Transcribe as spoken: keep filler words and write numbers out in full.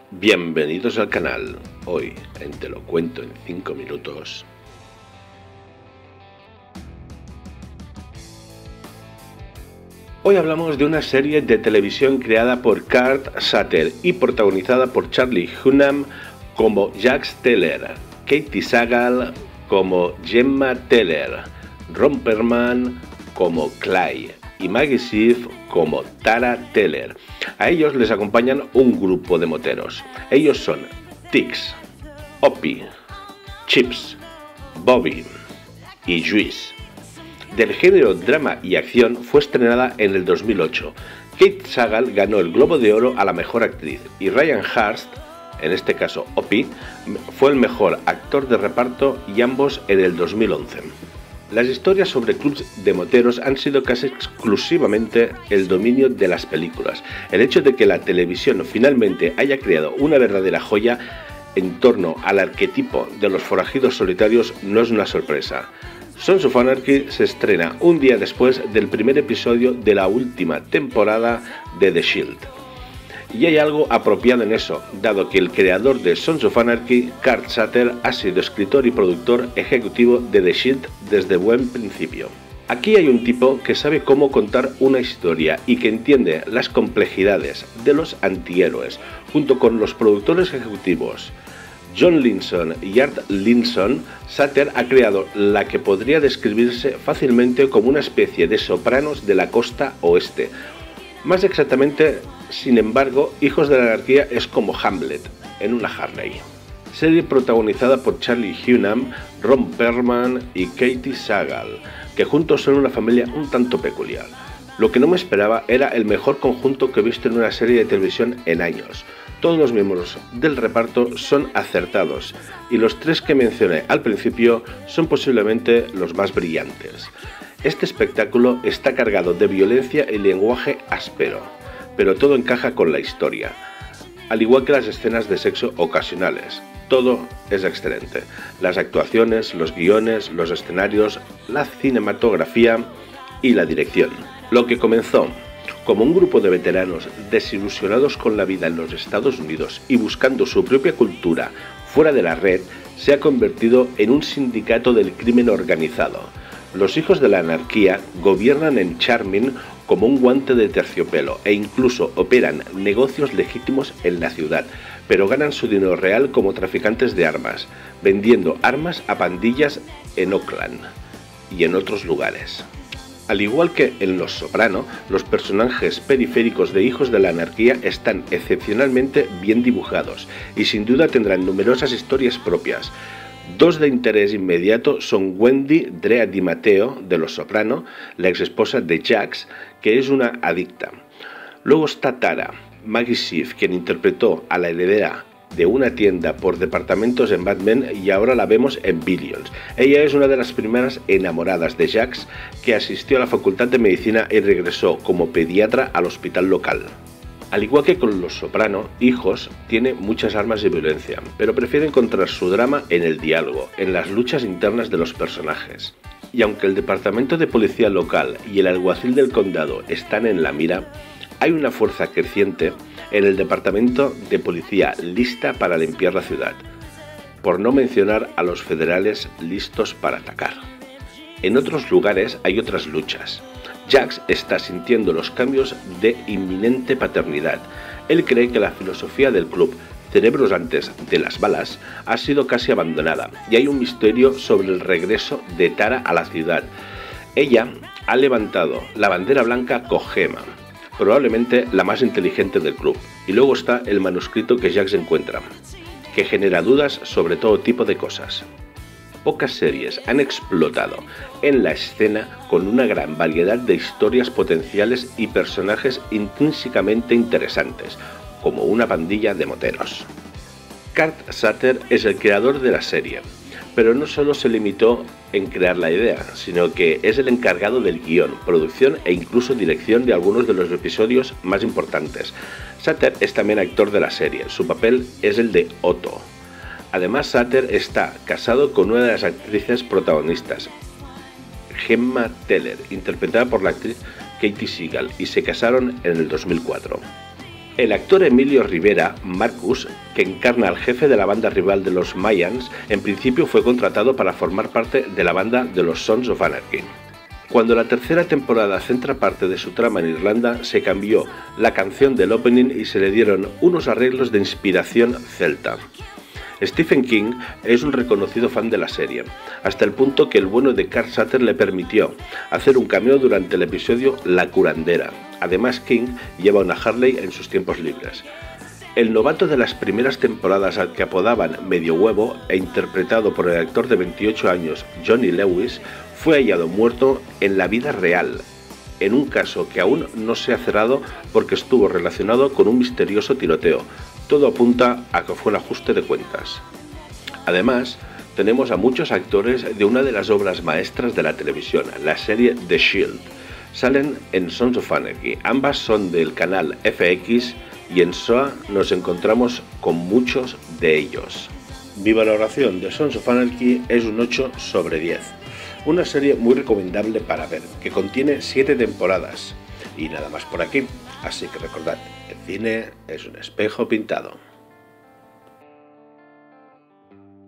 Bienvenidos al canal. Hoy en Te lo cuento en cinco minutos. Hoy hablamos de una serie de televisión creada por Kurt Sutter y protagonizada por Charlie Hunnam como Jax Teller, Katey Sagal como Gemma Teller, Ron Perlman como Clay y Maggie Siff como Tara Teller. A ellos les acompañan un grupo de moteros. Ellos son Tix, Opie, Chips, Bobby y Juice. Del género drama y acción fue estrenada en el dos mil ocho. Katey Sagal ganó el Globo de Oro a la mejor actriz y Ryan Hurst, en este caso Opie, fue el mejor actor de reparto, y ambos en el dos mil once. Las historias sobre clubs de moteros han sido casi exclusivamente el dominio de las películas. El hecho de que la televisión finalmente haya creado una verdadera joya en torno al arquetipo de los forajidos solitarios no es una sorpresa. Sons of Anarchy se estrena un día después del primer episodio de la última temporada de The Shield. Y hay algo apropiado en eso, dado que el creador de Sons of Anarchy, Kurt Sutter, ha sido escritor y productor ejecutivo de The Shield desde buen principio. Aquí hay un tipo que sabe cómo contar una historia y que entiende las complejidades de los antihéroes, junto con los productores ejecutivos John Linson y Art Linson. Sutter ha creado la que podría describirse fácilmente como una especie de Sopranos de la costa oeste. Más exactamente, sin embargo, Hijos de la Anarquía es como Hamlet en una Harley. Serie protagonizada por Charlie Hunnam, Ron Perlman y Katey Sagal, que juntos son una familia un tanto peculiar. Lo que no me esperaba era el mejor conjunto que he visto en una serie de televisión en años. Todos los miembros del reparto son acertados y los tres que mencioné al principio son posiblemente los más brillantes. Este espectáculo está cargado de violencia y lenguaje áspero, pero todo encaja con la historia, al igual que las escenas de sexo ocasionales. Todo es excelente. Las actuaciones, los guiones, los escenarios, la cinematografía y la dirección. Lo que comenzó como un grupo de veteranos desilusionados con la vida en los Estados Unidos y buscando su propia cultura fuera de la red, se ha convertido en un sindicato del crimen organizado. Los Hijos de la Anarquía gobiernan en Charming como un guante de terciopelo e incluso operan negocios legítimos en la ciudad, pero ganan su dinero real como traficantes de armas, vendiendo armas a pandillas en Oakland y en otros lugares. Al igual que en Los Soprano, los personajes periféricos de Hijos de la Anarquía están excepcionalmente bien dibujados y sin duda tendrán numerosas historias propias. Dos de interés inmediato son Wendy Drea Di Matteo, de Los Soprano, la exesposa de Jax, que es una adicta. Luego está Tara, Maggie Siff, quien interpretó a la heredera de una tienda por departamentos en Mad Men y ahora la vemos en Billions. Ella es una de las primeras enamoradas de Jax, que asistió a la Facultad de Medicina y regresó como pediatra al hospital local. Al igual que con Los Soprano, Hijos tiene muchas armas de violencia, pero prefiere encontrar su drama en el diálogo, en las luchas internas de los personajes. Y aunque el departamento de policía local y el alguacil del condado están en la mira, hay una fuerza creciente en el departamento de policía lista para limpiar la ciudad, por no mencionar a los federales listos para atacar. En otros lugares hay otras luchas. Jax está sintiendo los cambios de inminente paternidad. Él cree que la filosofía del club Cerebros antes de las balas ha sido casi abandonada y hay un misterio sobre el regreso de Tara a la ciudad. Ella ha levantado la bandera blanca con Gemma, probablemente la más inteligente del club, y luego está el manuscrito que Jax encuentra, que genera dudas sobre todo tipo de cosas. Pocas series han explotado en la escena con una gran variedad de historias potenciales y personajes intrínsecamente interesantes, como una pandilla de moteros. Kurt Sutter es el creador de la serie, pero no solo se limitó en crear la idea, sino que es el encargado del guión, producción e incluso dirección de algunos de los episodios más importantes. Sutter es también actor de la serie, su papel es el de Otto. Además, Sutter está casado con una de las actrices protagonistas, Gemma Teller, interpretada por la actriz Katey Sagal, y se casaron en el dos mil cuatro. El actor Emilio Rivera, Marcus, que encarna al jefe de la banda rival de los Mayans, en principio fue contratado para formar parte de la banda de los Sons of Anarchy. Cuando la tercera temporada centra parte de su trama en Irlanda, se cambió la canción del opening y se le dieron unos arreglos de inspiración celta. Stephen King es un reconocido fan de la serie, hasta el punto que el bueno de Carl Sutter le permitió hacer un cameo durante el episodio La curandera. Además, King lleva una Harley en sus tiempos libres. El novato de las primeras temporadas, al que apodaban Medio Huevo e interpretado por el actor de veintiocho años Johnny Lewis, fue hallado muerto en la vida real, en un caso que aún no se ha cerrado porque estuvo relacionado con un misterioso tiroteo. Todo apunta a que fue un ajuste de cuentas. Además, tenemos a muchos actores de una de las obras maestras de la televisión, la serie The Shield. Salen en Sons of Anarchy, ambas son del canal F X y en S O A nos encontramos con muchos de ellos. Mi valoración de Sons of Anarchy es un ocho sobre diez. Una serie muy recomendable para ver, que contiene siete temporadas. Y nada más por aquí, así que recordad, el cine es un espejo pintado.